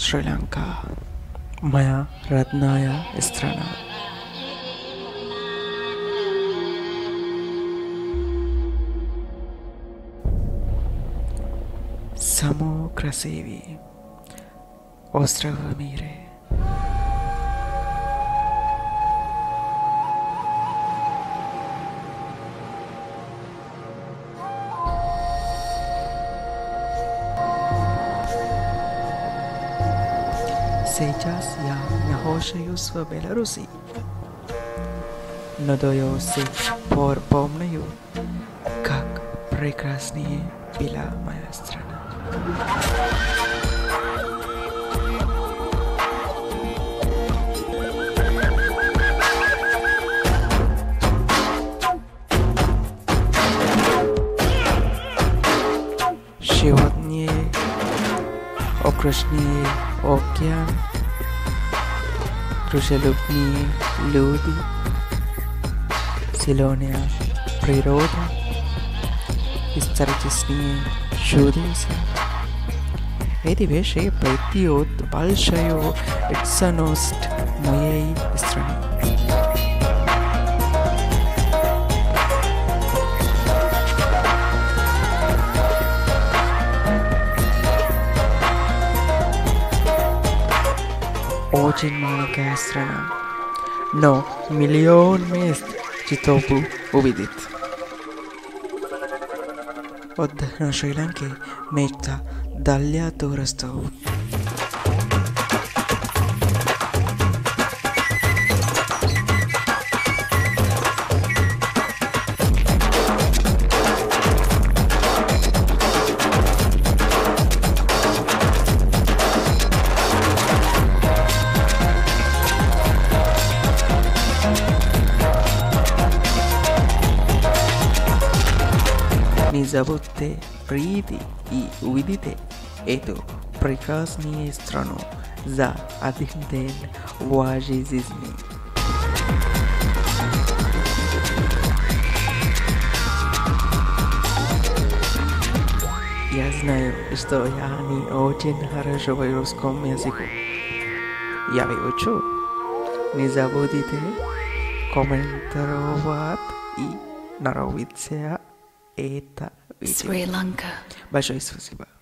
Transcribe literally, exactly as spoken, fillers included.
Sri Lanka. Maya Ratnaya Strana. Samo красиві острова міри. Сейчас я нахожусь в Беларуси, но до сих пор помню, как прекрасная была моя страна. Сегодня окружный океан, дружелюбные люди, зеленая природа, исторические чудеса. Эти вещи придают большую ценность моей стране. Очень маленькая страна, но миллион мест, чтобы увидеть. Отдых на Шри-Ланке – мечта для туристов. Не забудьте прийти и увидите эту прекрасную страну за один день вашей жизни. Я знаю, что я не очень хорошо в русском языке. Я выучу. Не забудьте комментировать и нравиться это видео. Sri Lanka. Большое спасибо.